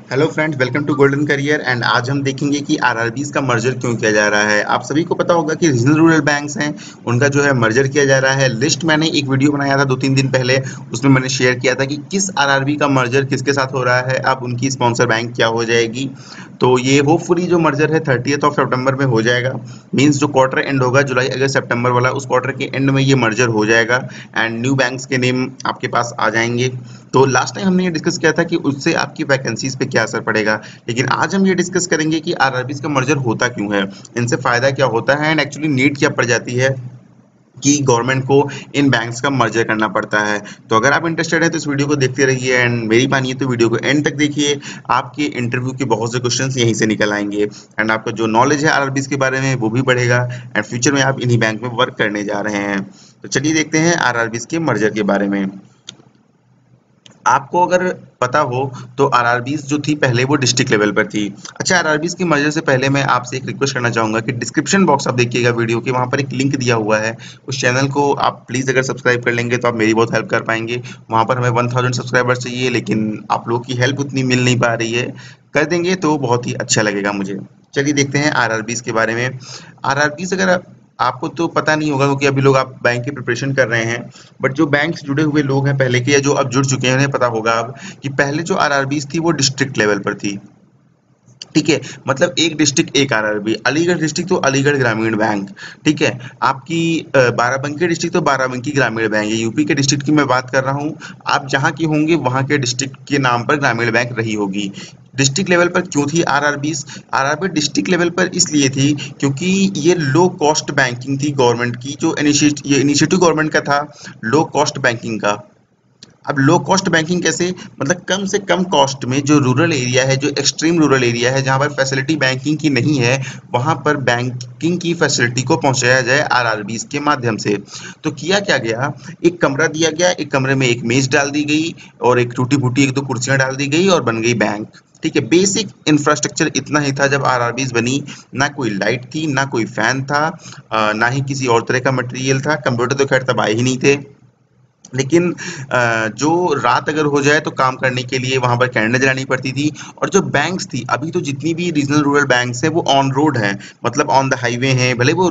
Hello friends, welcome to golden career. And आज हम देखेंगे कि आरआरबीज का मर्जर क्यों किया जा रहा है। आप सभी को पता होगा कि रीजनल रूरल बैंक्स हैं, उनका जो है मर्जर किया जा रहा है। लिस्ट मैंने एक वीडियो बनाया था 2-3 दिन पहले, उसमें मैंने शेयर किया था कि किस आरआरबी का मर्जर किसके साथ हो रहा है, अब उनकी स्पॉन्सर बैंक क्या हो जाएगी। तो ये होपफुली जो मर्जर है 30th ऑफ सितंबर में हो जाएगा। मींस जो क्वार्टर एंड होगा जुलाई अगस्त सितंबर वाला, उस क्वार्टर के एंड में ये मर्जर हो जाएगा एंड न्यू बैंक्स के नेम आपके पास आ जाएंगे। तो लास्ट टाइम हमने ये डिस्कस किया था कि उससे आपकी वैकेंसीज पे क्या असर पड़ेगा, लेकिन आज हम ये डिस्कस करेंगे कि आरआरबीज का मर्जर होता क्यों है, इनसे फायदा क्या होता है एंड एक्चुअली नीड क्या पड़ जाती है कि गवर्नमेंट को इन बैंक्स का मर्जर करना पड़ता है। तो अगर आप इंटरेस्टेड हैं तो इस वीडियो को देखते रहिए एंड मेरी मानिए तो वीडियो को एंड तक देखिए। आपके इंटरव्यू के बहुत से क्वेश्चंस यहीं से निकल आएंगे एंड आपका जो नॉलेज है आरआरबीज के बारे में वो भी बढ़ेगा एंड फ्यूचर में आप इन्हीं बैंक में वर्क करने जा रहे हैं। तो चलिए देखते हैं आरआरबीज के मर्जर के बारे में। आपको अगर पता हो तो आरआरबीज जो थी पहले वो डिस्ट्रिक्ट लेवल पर थी। अच्छा, आरआरबीज की मर्जर से पहले मैं आपसे एक रिक्वेस्ट करना चाहूंगा कि डिस्क्रिप्शन बॉक्स आप देखिएगा वीडियो के, वहां पर एक लिंक दिया हुआ है। उस चैनल को आप प्लीज अगर सब्सक्राइब कर लेंगे तो आप मेरी बहुत हेल्प कर पाएंगे। वहां पर हमें 1000 सब्सक्राइबर्स चाहिए, लेकिन आप लोगों की हेल्प उतनी मिल नहीं पा रही है। कर देंगे तो बहुत ही अच्छा लगेगा मुझे। चलिए देखते हैं आरआरबीज के बारे में। आरआरबीज अगर आपको तो पता नहीं होगा क्योंकि अभी लोग आप बैंक की प्रिपरेशन कर रहे हैं, बट जो बैंक से जुड़े हुए लोग हैं पहले के या जो अब जुड़ चुके हैं उन्हें पता होगा अब कि पहले जो आरआरबीज थी वो डिस्ट्रिक्ट लेवल पर थी। ठीक है, मतलब एक डिस्ट्रिक्ट एक आरआरबी। अलीगढ़ डिस्ट्रिक्ट तो अलीगढ़ ग्रामीण बैंक। ठीक है, आपकी बाराबंकी डिस्ट्रिक्ट तो बाराबंकी ग्रामीण बैंक है। यूपी के डिस्ट्रिक्ट की मैं बात कर रहा हूँ। आप जहाँ की होंगे वहाँ के डिस्ट्रिक्ट के नाम पर ग्रामीण बैंक रही होगी। डिस्ट्रिक्ट लेवल पर क्यों थी आरआरबीज? आरआरबी डिस्ट्रिक्ट लेवल पर इसलिए थी क्योंकि ये लो कॉस्ट बैंकिंग थी गवर्नमेंट की। जो इनिशिएटिव गवर्नमेंट का था लो कॉस्ट बैंकिंग का। अब लो कॉस्ट बैंकिंग कैसे? मतलब कम से कम कॉस्ट में जो रूरल एरिया है, जो एक्सट्रीम रूरल एरिया है, जहाँ पर फैसिलिटी बैंकिंग की नहीं है, वहाँ पर बैंकिंग की फैसिलिटी को पहुँचाया जाए आरआरबीज के माध्यम से। तो किया क्या गया, एक कमरा दिया गया, एक कमरे में एक मेज डाल दी गई और एक टूटी फूटी 1-2 कुर्सियाँ डाल दी गई और बन गई बैंक। ठीक है, बेसिक इंफ्रास्ट्रक्चर इतना ही था जब आरआरबीज बनी। ना कोई लाइट थी, ना कोई फैन था, ना ही किसी और तरह का मटेरियल था। कंप्यूटर तो खैर तब आए ही नहीं थे। लेकिन जो रात अगर हो जाए तो काम करने के लिए वहां पर कैंडल जलानी पड़ती थी। और जो बैंक्स थी, अभी तो जितनी भी रीजनल रूरल बैंक्स है वो ऑन रोड है, मतलब ऑन द हाईवे हैं। भले वो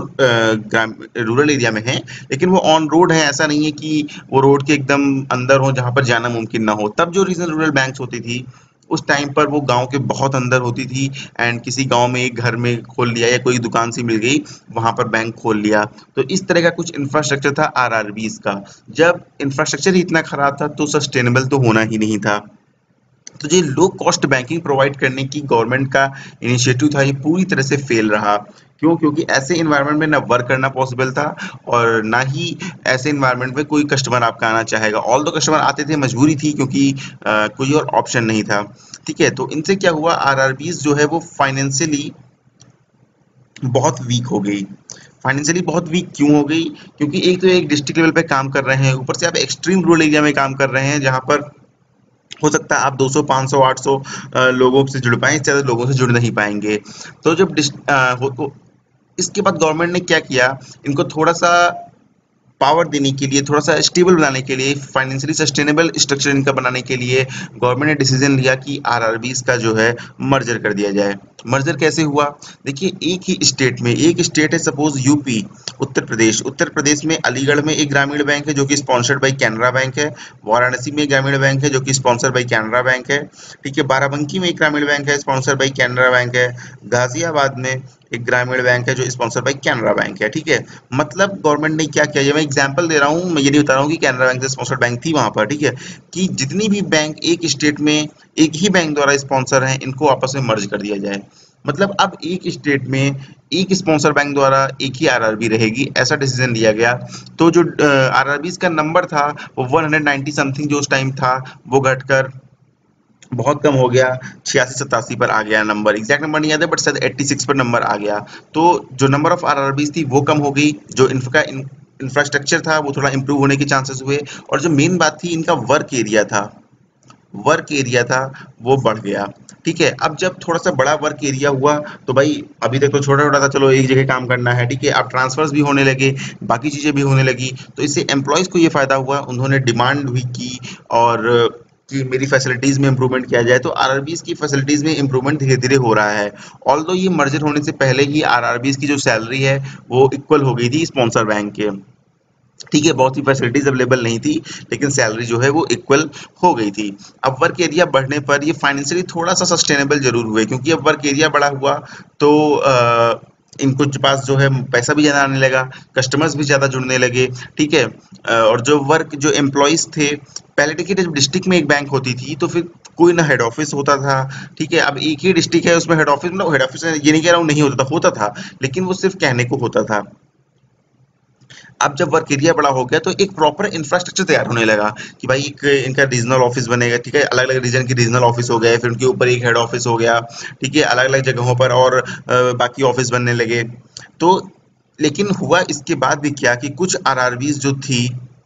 रूरल एरिया में है, लेकिन वो ऑन रोड है। ऐसा नहीं है कि वो रोड के एकदम अंदर हो जहां पर जाना मुमकिन ना हो। तब जो रीजनल रूरल बैंक्स होती थी उस टाइम पर वो गांव के बहुत अंदर होती थी एंड किसी गांव में एक घर में खोल लिया या कोई दुकान सी मिल गई, वहां पर बैंक खोल लिया। तो इस तरह का कुछ इंफ्रास्ट्रक्चर था आरआरबीज का। जब इंफ्रास्ट्रक्चर ही इतना खराब था तो सस्टेनेबल तो होना ही नहीं था। तो ये लो कॉस्ट बैंकिंग प्रोवाइड करने की गवर्नमेंट का इनिशिएटिव था, ये पूरी तरह से फेल रहा। क्यों? क्योंकि ऐसे इन्वायरमेंट में ना वर्क करना पॉसिबल था और ना ही ऐसे इन्वायरमेंट में कोई कस्टमर आपका आना चाहेगा। ऑल दो कस्टमर आते थे, मजबूरी थी क्योंकि कोई और ऑप्शन नहीं था। ठीक है, तो इनसे क्या हुआ, आरआरबीज जो है वो फाइनेंशियली बहुत वीक हो गई। फाइनेंशियली बहुत वीक क्यों हो गई? क्योंकि एक तो एक डिस्ट्रिक्ट लेवल पे काम कर रहे हैं, ऊपर से आप एक्सट्रीम रूरल एरिया में काम कर रहे हैं जहां पर हो सकता है आप 200 500 800 लोगों से जुड़ पाएं, इससे ज्यादा लोगों से जुड़ नहीं पाएंगे। तो जब इसके बाद गवर्नमेंट ने क्या किया, इनको थोड़ा सा पावर देने के लिए, थोड़ा सा स्टेबल बनाने के लिए, फाइनेंशियली सस्टेनेबल स्ट्रक्चर इनका बनाने के लिए गवर्नमेंट ने डिसीजन लिया कि आरआरबीज का जो है मर्जर कर दिया जाए। मर्जर कैसे हुआ? देखिए, एक ही स्टेट में, एक स्टेट है सपोज यूपी, उत्तर प्रदेश में अलीगढ़ में एक ग्रामीण बैंक है जो कि स्पॉन्सर्ड बाई कैनरा बैंक है। वाराणसी में एक ग्रामीण बैंक है जो कि स्पॉन्सर्ड बाई कैनरा बैंक है। ठीक है, बाराबंकी में एक ग्रामीण बैंक है स्पॉन्सर्ड बाई कैनरा बैंक है। गाजियाबाद में एक ग्रामीण बैंक है जो स्पॉन्सर्ड बाई कैनरा बैंक है। ठीक है, मतलब गवर्नमेंट ने क्या किया, ये मैं एग्जांपल दे रहा हूँ, मैं ये नहीं बता रहा हूँ कि कैनरा बैंक से स्पॉन्सर्ड बैंक थी वहां पर। ठीक है, कि जितनी भी बैंक एक स्टेट में एक ही बैंक द्वारा स्पॉन्सर हैं, इनको आपस में मर्ज कर दिया जाए। मतलब अब एक स्टेट में एक स्पॉन्सर बैंक द्वारा एक ही आरआरबी रहेगी, ऐसा डिसीजन लिया गया। तो जो आरआरबीज का नंबर था वो 190 समथिंग जो उस टाइम था, वो घटकर बहुत कम हो गया, 86-87 पर आ गया नंबर। एग्जैक्ट नंबर नहीं याद है बट शायद 86 पर नंबर आ गया। तो जो नंबर ऑफ आरआरबीज थी वो कम हो गई, जो इनका इंफ्रास्ट्रक्चर था वो थोड़ा इंप्रूव होने के चांसेस हुए, और जो मेन बात थी इनका वर्क एरिया था वो बढ़ गया। ठीक है, अब जब थोड़ा सा बड़ा वर्क एरिया हुआ तो भाई अभी तक तो छोटा छोटा था, चलो एक जगह काम करना है। ठीक है, अब ट्रांसफर्स भी होने लगे, बाकी चीजें भी होने लगी, तो इससे एम्प्लॉयज को ये फायदा हुआ, उन्होंने डिमांड भी की और कि मेरी फैसिलिटीज में इंप्रूवमेंट किया जाए, तो आरआरबीज की फैसिलिटीज में इंप्रूवमेंट धीरे धीरे हो रहा है। ऑल्दो ये मर्जर होने से पहले ही आरआरबीज की जो सैलरी है वो इक्वल हो गई थी स्पॉन्सर बैंक के। ठीक है, बहुत सी फैसिलिटीज अवेलेबल नहीं थी, लेकिन सैलरी जो है वो इक्वल हो गई थी। अब वर्क एरिया बढ़ने पर ये फाइनेंशियली थोड़ा सा सस्टेनेबल जरूर हुए, क्योंकि अब वर्क एरिया बड़ा हुआ तो इनको पास जो है पैसा भी ज़्यादा आने लगा, कस्टमर्स भी ज़्यादा जुड़ने लगे। ठीक है, और जो एम्प्लॉयज़ थे, पहले देखिए जब डिस्ट्रिक्ट में एक बैंक होती थी तो फिर कोई ना हेड ऑफिस होता था। ठीक है, अब एक ही डिस्ट्रिक्ट है, उसमें हेड ऑफिस, मतलब हेड ऑफिस ये नहीं कह रहा हूँ नहीं होता था, होता था, लेकिन वो सिर्फ कहने को होता था। अब जब वर्क एरिया बड़ा हो गया तो एक प्रॉपर इंफ्रास्ट्रक्चर तैयार होने लगा कि भाई एक इनका रीजनल ऑफिस बनेगा। ठीक है, अलग अलग रीजन की रीजनल ऑफिस हो गए, फिर उनके ऊपर एक हेड ऑफिस हो गया। ठीक है, अलग अलग जगहों पर और बाकी ऑफिस बनने लगे। तो लेकिन हुआ इसके बाद भी क्या कि कुछ आरआरबीज जो थी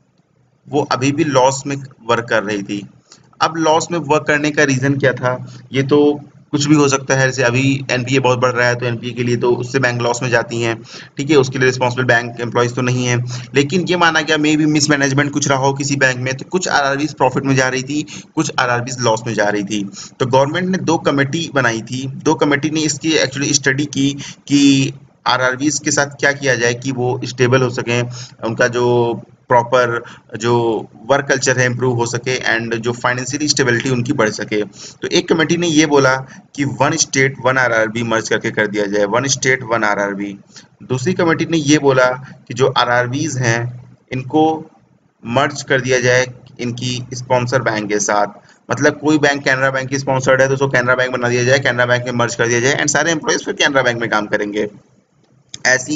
वो अभी भी लॉस में वर्क कर रही थी। अब लॉस में वर्क करने का रीजन क्या था, ये तो कुछ भी हो सकता है। जैसे अभी एनपीए बहुत बढ़ रहा है, तो एनपीए के लिए तो उससे बैंक लॉस में जाती हैं। ठीक है, उसके लिए रिस्पॉन्सिबल बैंक एम्प्लॉयज तो नहीं है, लेकिन ये माना गया मे बी मिसमैनेजमेंट कुछ रहा हो किसी बैंक में, तो कुछ आरआरबीज प्रॉफिट में जा रही थी, कुछ आरआरबीज लॉस में जा रही थी। तो गवर्नमेंट ने दो कमेटी बनाई थी, दो कमेटी ने इसकी एक्चुअली स्टडी की कि आरआरबीज के साथ क्या किया जाए कि वो स्टेबल हो सकें, उनका जो प्रॉपर जो वर्क कल्चर है इम्प्रूव हो सके, एंड जो फाइनेंशियली स्टेबिलिटी उनकी बढ़ सके। तो एक कमेटी ने ये बोला कि one state one RRB merge करके कर दिया जाए, वन स्टेट वन आरआरबी। दूसरी कमेटी ने ये बोला कि जो आरआरबीज हैं इनको मर्ज कर दिया जाए इनकी स्पॉन्सर बैंक के साथ। मतलब कोई बैंक कैनरा बैंक की स्पॉन्सर्ड है तो उसको कैनरा बैंक बना दिया जाए, कैनरा बैंक में मर्ज कर दिया जाए, एंड सारे एम्प्लॉयज फिर कैनरा बैंक में काम करेंगे। ऐसी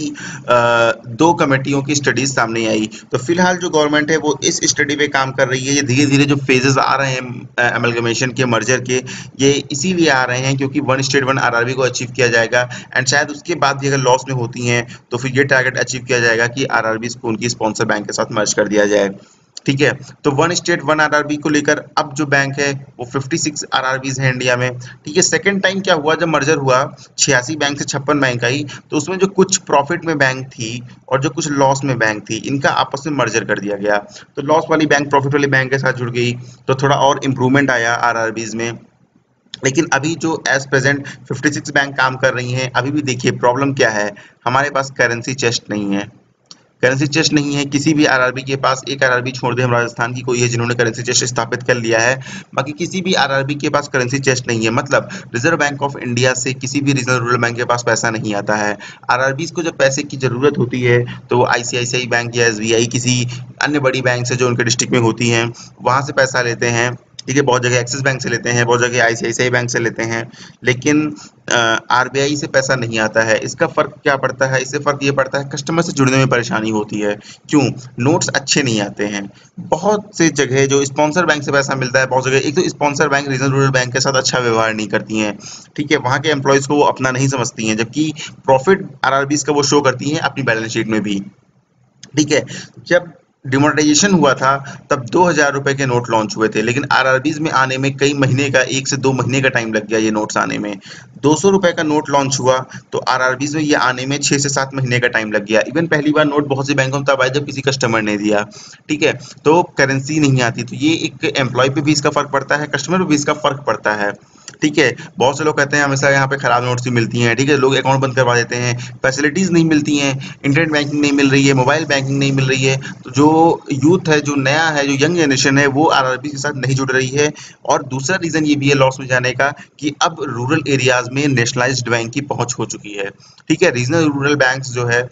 दो कमेटियों की स्टडीज सामने आई। तो फिलहाल जो गवर्नमेंट है वो इस स्टडी पे काम कर रही है। ये धीरे धीरे जो फेजेस आ रहे हैं अमलगमेशन के, मर्जर के, ये इसीलिए आ रहे हैं क्योंकि वन स्टेट वन आरआरबी को अचीव किया जाएगा, एंड शायद उसके बाद भी अगर लॉस में होती हैं तो फिर ये टारगेट अचीव किया जाएगा कि आरआरबी को उनकी स्पॉन्सर बैंक के साथ मर्ज कर दिया जाए। ठीक है, तो वन स्टेट वन आरआरबी को लेकर अब जो बैंक है वो 56 आरआरबीज हैं इंडिया में। ठीक है, सेकंड टाइम क्या हुआ, जब मर्जर हुआ 86 बैंक से 56 बैंक आई, तो उसमें जो कुछ प्रॉफिट में बैंक थी और जो कुछ लॉस में बैंक थी, इनका आपस में मर्जर कर दिया गया। तो लॉस वाली बैंक प्रॉफिट वाली बैंक के साथ जुड़ गई, तो थोड़ा और इम्प्रूवमेंट आया आरआरबीज में। लेकिन अभी जो एज प्रेजेंट 56 बैंक काम कर रही हैं, अभी भी देखिए प्रॉब्लम क्या है, हमारे पास करेंसी चेस्ट नहीं है। करेंसी चेस्ट नहीं है किसी भी आरआरबी के पास। एक आरआरबी छोड़ दे, हम राजस्थान की कोई है जिन्होंने करेंसी चेस्ट स्थापित कर लिया है, बाकी किसी भी आरआरबी के पास करेंसी चेस्ट नहीं है। मतलब रिजर्व बैंक ऑफ इंडिया से किसी भी रीजनल रूरल बैंक के पास पैसा नहीं आता है। आरआरबीज को जब पैसे की जरूरत होती है तो वो आईसीआईसीआई बैंक या एसबीआई किसी अन्य बड़ी बैंक से जो उनके डिस्ट्रिक्ट में होती हैं वहां से पैसा लेते हैं। ठीक है, बहुत जगह एक्सिस बैंक से लेते हैं, बहुत जगह आईसीआईसीआई बैंक से लेते हैं, लेकिन आरबीआई से पैसा नहीं आता है। इसका फर्क क्या पड़ता है, इससे फर्क ये पड़ता है कस्टमर से जुड़ने में परेशानी होती है। क्यों? नोट्स अच्छे नहीं आते हैं। बहुत से जगह जो स्पॉन्सर बैंक से पैसा मिलता है, बहुत जगह एक तो sponsor bank regional rural bank के साथ अच्छा व्यवहार नहीं करती हैं। ठीक है, वहाँ के एम्प्लॉयज को वो अपना नहीं समझती हैं, जबकि प्रॉफिट आरआरबीज का वो शो करती हैं अपनी बैलेंस शीट में भी। ठीक है, जब डिमोनेटाइजेशन हुआ था तब 2000 रुपए के नोट लॉन्च हुए थे, लेकिन आरआरबीज में आने में कई महीने का, 1 से 2 महीने का टाइम लग गया ये नोट्स आने में। 200 रुपए का नोट लॉन्च हुआ तो आरआरबीज में ये आने में 6 से 7 महीने का टाइम लग गया। इवन पहली बार नोट बहुत से बैंकों में तब आया जब किसी कस्टमर ने दिया। ठीक है, तो करेंसी नहीं आती, तो ये एक एम्प्लॉय पे भी इसका फर्क पड़ता है, कस्टमर पे भी इसका फर्क पड़ता है। ठीक है, बहुत से लोग कहते हैं हमेशा यहाँ पे खराब नोट्स ही मिलती हैं। ठीक है, लोग अकाउंट बंद करवा देते हैं, फैसिलिटीज नहीं मिलती हैं, इंटरनेट बैंकिंग नहीं मिल रही है, मोबाइल बैंकिंग नहीं मिल रही है। तो जो यूथ है, जो नया है, जो यंग जनरेशन है, वो आरआरबी के साथ नहीं जुड़ रही है। और दूसरा रीजन ये भी है लॉस में जाने का कि अब रूरल एरियाज में नेशनलाइज्ड बैंक की पहुंच हो चुकी है। ठीक है, रीजनल रूरल बैंक्स जो है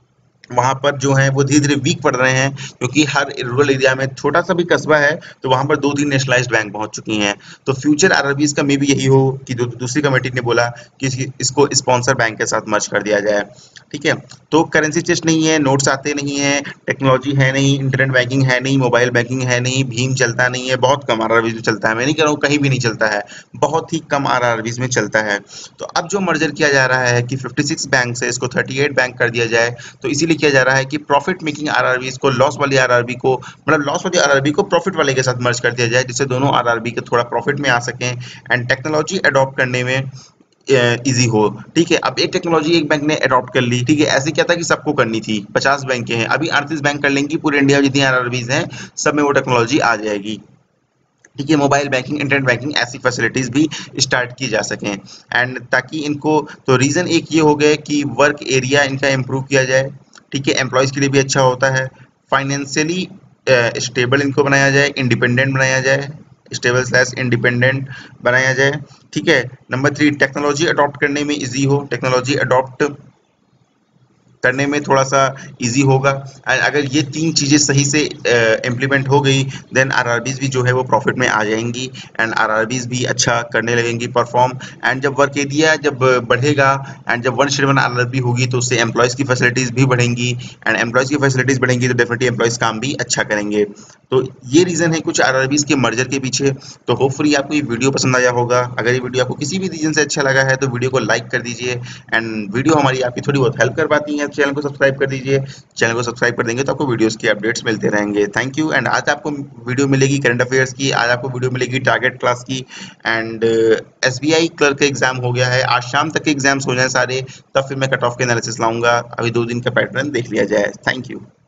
वहाँ पर जो हैं वो धीरे धीरे वीक पड़ रहे हैं, क्योंकि हर रूरल एरिया में छोटा सा भी कस्बा है तो वहाँ पर 2-3 नेशनलाइज्ड बैंक पहुँच चुकी हैं। तो फ्यूचर आरआरबीज का मे भी यही हो कि जो दूसरी कमेटी ने बोला कि इसको स्पॉन्सर बैंक के साथ मर्ज कर दिया जाए। ठीक है, तो करेंसी चेस्ट नहीं है, नोट्स आते नहीं है, टेक्नोलॉजी है नहीं, इंटरनेट बैंकिंग है नहीं, मोबाइल बैंकिंग है नहीं, भीम चलता नहीं है, बहुत कम आरआरबीज में चलता है। मैं नहीं कह रहा हूँ कहीं भी नहीं चलता है, बहुत ही कम आरआरबीज में चलता है। तो अब जो मर्जर किया जा रहा है कि 56 बैंक से इसको 38 बैंक कर दिया जाए, तो इसीलिए किया जा रहा है कि प्रॉफिट मेकिंग आरआरबीज को लॉस वाली आरआरबी को, मतलब लॉस वाली आरआरबी को प्रॉफिट वाले के साथ मर्ज कर दिया जाए, जिससे दोनों आरआरबी के थोड़ा प्रॉफिट में आ सकें एंड टेक्नोलॉजी अडॉप्ट करने में इजी हो। ठीक है, अब एक टेक्नोलॉजी एक बैंक ने अडॉप्ट कर ली, ठीक है, ऐसे क्या था कि सबको करनी थी, 50 बैंक हैं, अभी 38 बैंक कर लेंगी, पूरे इंडिया में जितनी आरआरबीज हैं सब में वो टेक्नोलॉजी आ जाएगी। ठीक है, मोबाइल बैंकिंग, इंटरनेट बैंकिंग, ऐसी फैसिलिटीज भी स्टार्ट की जा सकें। एंड ताकि इनको, तो रीजन एक ये हो गया कि वर्क एरिया इनका इम्प्रूव किया जाए, ठीक है, एम्प्लॉयज के लिए भी अच्छा होता है, फाइनेंशियली स्टेबल इनको बनाया जाए, इंडिपेंडेंट बनाया जाए, स्टेबल स्लैश इंडिपेंडेंट बनाया जाए, ठीक है। नंबर 3, टेक्नोलॉजी अडॉप्ट करने में इजी हो, टेक्नोलॉजी अडॉप्ट करने में थोड़ा सा इजी होगा। एंड अगर ये तीन चीज़ें सही से इम्प्लीमेंट हो गई, देन आरआरबीज भी जो है वो प्रॉफिट में आ जाएंगी, एंड आरआरबीज भी अच्छा करने लगेंगी परफॉर्म। एंड जब वर्क एरिया जब बढ़ेगा, एंड जब 1:1 आरआरबी होगी, तो उससे एम्प्लॉयज़ की फैसिलिटीज़ भी बढ़ेंगी, एंड एम्प्लॉयज़ की फैसिलिटीज़ बढ़ेंगी तो डेफिनेटली एम्प्लॉयज़ काम भी अच्छा करेंगे। तो ये रीज़न है कुछ आरआरबीज के मर्जर के पीछे। तो होपफुली आपको ये वीडियो पसंद आया होगा। अगर ये वीडियो आपको किसी भी रीजन से अच्छा लगा है तो वीडियो को लाइक कर दीजिए, एंड वीडियो हमारी आपकी थोड़ी बहुत हेल्प कर पाती है, चैनल को सब्सक्राइब कर दीजिए। चैनल को सब्सक्राइब कर देंगे तो आपको वीडियोस की अपडेट्स मिलते रहेंगे। Thank you. एंड आज आपको वीडियो मिलेगी करंट अफेयर्स की, आज आपको वीडियो मिलेगी टारगेट क्लास की, एंड एसबीआई क्लर्क का एग्जाम हो गया है, आज शाम तक के एग्जाम्स हो जाए सारे, तब फिर मैं कट ऑफ के एनालिसिस लाऊंगा। अभी 2 दिन का पैटर्न देख लिया जाए। Thank you.